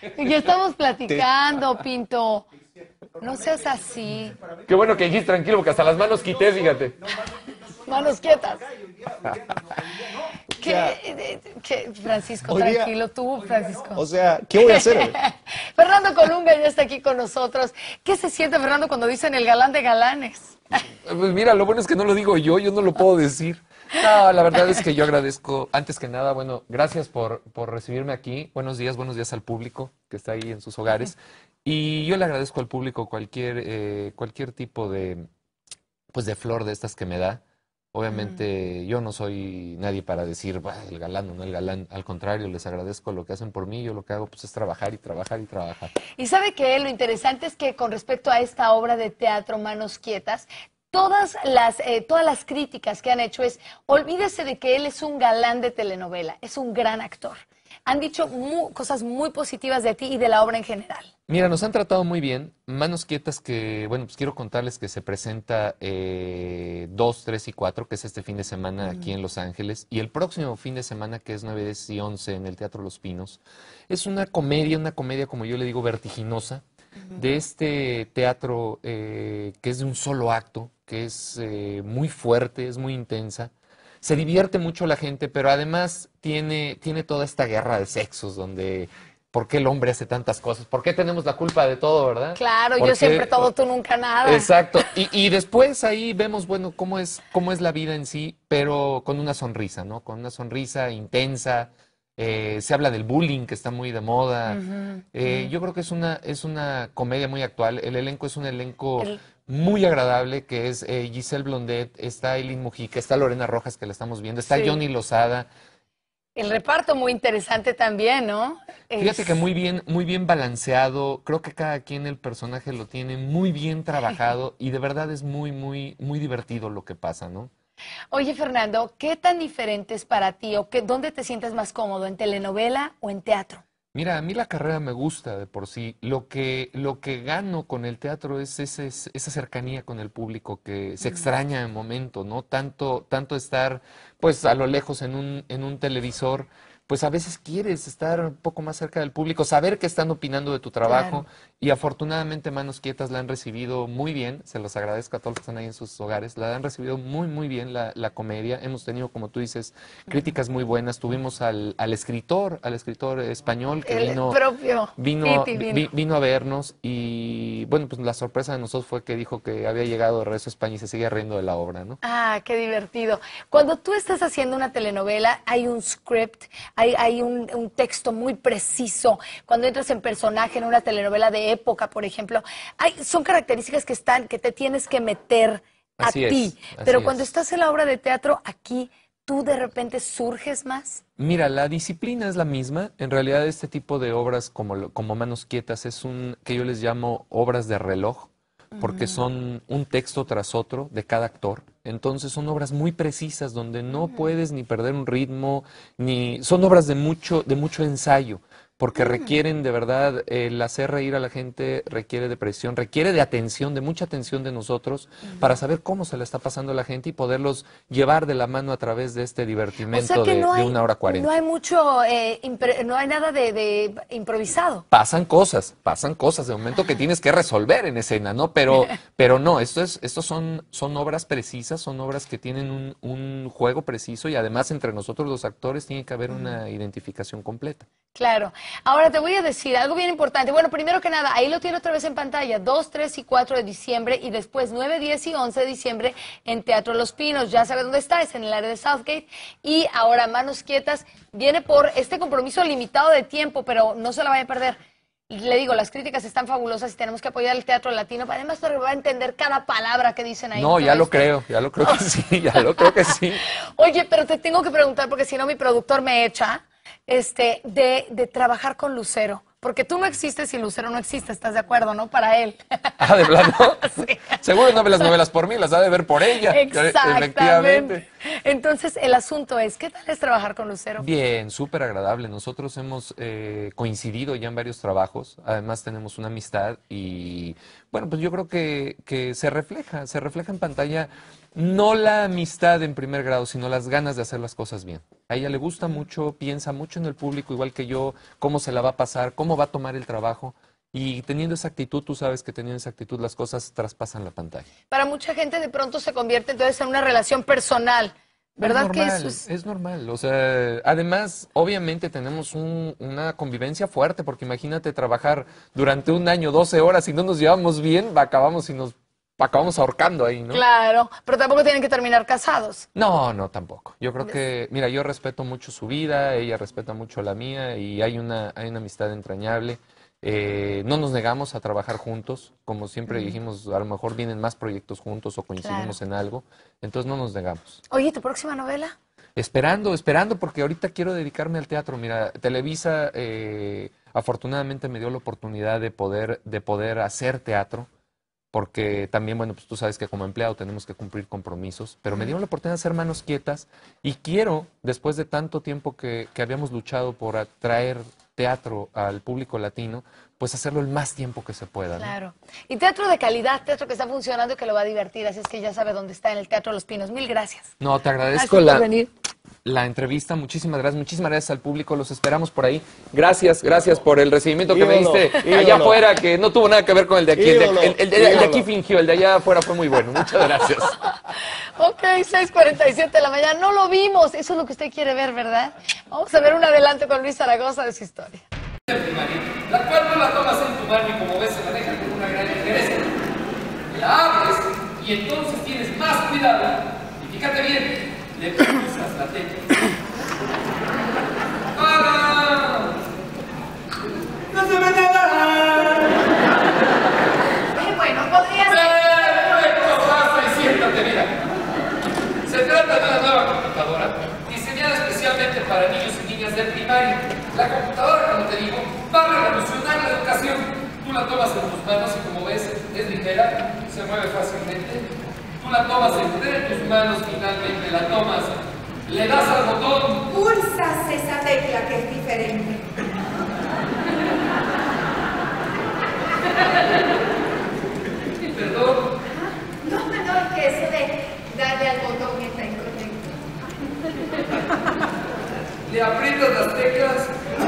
Ya estamos platicando, Pinto. No seas así. Qué bueno que dijiste tranquilo, porque hasta las manos quité, fíjate. Manos quietas. sea, Francisco, hoy día, tranquilo, tú, Francisco. o sea, ¿qué voy a hacer? Fernando Colunga ya está aquí con nosotros. ¿Qué se siente, Fernando, cuando dicen el galán de galanes? Pues mira, lo bueno es que no lo digo yo no lo puedo decir. No, la verdad es que yo agradezco, antes que nada, bueno, gracias por recibirme aquí. Buenos días al público que está ahí en sus hogares. Y yo le agradezco al público cualquier tipo de, pues de flor de estas que me da. Obviamente yo no soy nadie para decir, "Bah, el galán o no el galán". Al contrario, les agradezco lo que hacen por mí. Yo lo que hago pues es trabajar y trabajar y trabajar. Y sabe que lo interesante es que con respecto a esta obra de teatro, Manos Quietas, todas las críticas que han hecho es, olvídese de que él es un galán de telenovela, es un gran actor. Han dicho cosas muy positivas de ti y de la obra en general. Mira, nos han tratado muy bien. Manos Quietas que, bueno, pues quiero contarles que se presenta 2, 3 y 4, que es este fin de semana aquí en Los Ángeles, y el próximo fin de semana, que es 9, 10 y 11 en el Teatro Los Pinos. Es una comedia, como yo le digo, vertiginosa, de este teatro que es de un solo acto, que es muy fuerte, es muy intensa. Se divierte mucho la gente, pero además tiene toda esta guerra de sexos donde ¿por qué el hombre hace tantas cosas? ¿Por qué tenemos la culpa de todo, verdad? Claro, ¿Por yo qué? siempre todo, tú nunca nada. Exacto. Y después ahí vemos, bueno, cómo es la vida en sí, pero con una sonrisa, ¿no? Con una sonrisa intensa. Se habla del bullying, que está muy de moda. Yo creo que es una comedia muy actual. El elenco es un elenco El- muy agradable, que es Giselle Blondet, está Eileen Mujica, está Lorena Rojas, que la estamos viendo, está Sí. Johnny Lozada. El reparto muy interesante también, ¿no? Fíjate que muy bien balanceado. Creo que cada quien el personaje lo tiene muy bien trabajado y de verdad es muy, muy, muy divertido lo que pasa, ¿no? Oye, Fernando, ¿qué tan diferente es para ti o dónde te sientes más cómodo, en telenovela o en teatro? Mira, a mí la carrera me gusta de por sí. Lo que gano con el teatro es esa cercanía con el público que se extraña en momento, ¿no? Tanto estar, pues, a lo lejos en un televisor, pues a veces quieres estar un poco más cerca del público, saber qué están opinando de tu trabajo. Claro. Y afortunadamente Manos Quietas la han recibido muy bien. Se los agradezco a todos los que están ahí en sus hogares. La han recibido muy, muy bien la comedia. Hemos tenido, como tú dices, críticas muy buenas. Tuvimos al escritor español que El vino, propio vino, Piti vi- vino. vi- vino a vernos y bueno, pues la sorpresa de nosotros fue que dijo que había llegado de regreso a España y se seguía riendo de la obra, ¿no? Ah, qué divertido. Cuando tú estás haciendo una telenovela, hay un script, hay un texto muy preciso. Cuando entras en personaje en una telenovela de época, por ejemplo, son características que te tienes que meter a Así ti. es, así Pero cuando es. estás en la obra de teatro, aquí, tú de repente surges más. Mira, la disciplina es la misma. En realidad, este tipo de obras como Manos Quietas es que yo les llamo obras de reloj, porque son un texto tras otro de cada actor. Entonces son obras muy precisas donde no puedes ni perder un ritmo, son obras de mucho ensayo, porque requieren de verdad el hacer reír a la gente, requiere de presión, requiere de atención, de mucha atención de nosotros para saber cómo se le está pasando a la gente y poderlos llevar de la mano a través de este O sea divertimento que de 1 hora 40. no hay mucho, no hay nada de improvisado. Pasan cosas de momento que tienes que resolver en escena, ¿no? Pero no, estos son obras precisas, son obras que tienen un juego preciso y además entre nosotros los actores tiene que haber una identificación completa. Claro. Ahora te voy a decir algo bien importante. Bueno, primero que nada, ahí lo tiene otra vez en pantalla, 2, 3 y 4 de diciembre y después 9, 10 y 11 de diciembre en Teatro Los Pinos. Ya sabes dónde está, es en el área de Southgate. Y ahora Manos Quietas viene por este compromiso limitado de tiempo, pero no se la vaya a perder. Y le digo, las críticas están fabulosas y tenemos que apoyar el teatro latino. Además, te va a entender cada palabra que dicen ahí. No, te ya va a lo creo, ya lo creo que sí, ya lo creo que sí. Oye, pero te tengo que preguntar, porque si no mi productor me echa, de trabajar con Lucero. Porque tú no existes y Lucero no existe, ¿estás de acuerdo, no? Para él. Ah, de plano. Sí. Seguro no ve las novelas por mí, las ha de ver por ella. Exactamente. Efectivamente. Entonces, el asunto es, ¿qué tal es trabajar con Lucero? Bien, súper agradable. Nosotros hemos coincidido ya en varios trabajos. Además tenemos una amistad y bueno, pues yo creo que se refleja en pantalla no la amistad en primer grado, sino las ganas de hacer las cosas bien. A ella le gusta mucho, piensa mucho en el público, igual que yo, cómo se la va a pasar, cómo va a tomar el trabajo. Y teniendo esa actitud, tú sabes que teniendo esa actitud las cosas traspasan la pantalla. Para mucha gente de pronto se convierte entonces en una relación personal, ¿verdad? Es Que normal, eso es... es normal. O sea, además, obviamente tenemos una convivencia fuerte, porque imagínate trabajar durante un año, 12 horas, y no nos llevamos bien, acabamos y nos acabamos ahorcando ahí, ¿no? Claro, pero tampoco tienen que terminar casados. No, no, tampoco. Yo creo que, mira, yo respeto mucho su vida, ella respeta mucho la mía, y hay una amistad entrañable. No nos negamos a trabajar juntos, como siempre dijimos, a lo mejor vienen más proyectos juntos o coincidimos en algo, entonces no nos negamos. Oye, ¿tu próxima novela? Esperando, porque ahorita quiero dedicarme al teatro. Mira, Televisa afortunadamente me dio la oportunidad de poder hacer teatro, porque también, bueno, pues tú sabes que como empleado tenemos que cumplir compromisos, pero me dieron la oportunidad de hacer Manos Quietas y quiero, después de tanto tiempo que habíamos luchado por atraer teatro al público latino, pues hacerlo el más tiempo que se pueda, ¿no? Claro. Y teatro de calidad, teatro que está funcionando y que lo va a divertir, así es que ya sabe dónde está, en el Teatro Los Pinos. Mil gracias. No, te agradezco Gracias por venir. la entrevista, muchísimas gracias al público, los esperamos por ahí. Gracias por el recibimiento que me diste allá afuera, que no tuvo nada que ver con el de aquí. El de aquí fingió, el de allá afuera fue muy bueno. Muchas gracias. Ok, 6:47 de la mañana. No lo vimos. Eso es lo que usted quiere ver, ¿verdad? Vamos a ver un adelanto con Luis Zaragoza de su historia. La cual no la tomas en tu mano y como ves se maneja con una gran ligereza. La abres y entonces tienes más cuidado. Y fíjate bien, le pulsas la tecla. ¡Para! ¡No se ve nada! Bueno, podría ser. ¡Perfecto! Pasa y siéntate, mira. Se trata de una nueva computadora diseñada especialmente para niños y niñas del primario. La computadora, como te digo, va a revolucionar la educación. Tú la tomas en tus manos y como ves, es ligera, se mueve fácilmente. Tú la tomas entre tus manos, finalmente la tomas, le das al botón. Pulsas esa tecla que es diferente. Perdón. No, es que eso de darle al botón está incorrecto. Le aprietas las teclas.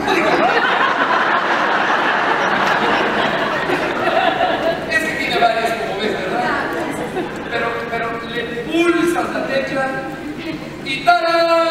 Es que tiene varias, como ves, ¿verdad? Pero le pulsas la tecla y ¡tarán!